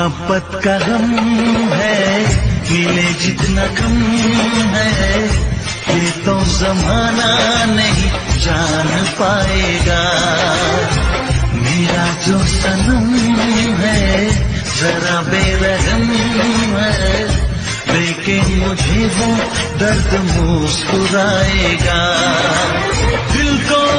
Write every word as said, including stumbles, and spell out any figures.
मोहब्बत का गम है, मिले जितना कम है, ये तो जमाना नहीं जान पाएगा। मेरा जो सनम है जरा बेरहम है, लेकिन मुझे वो दर्द मुस्कुराएगा। दिल को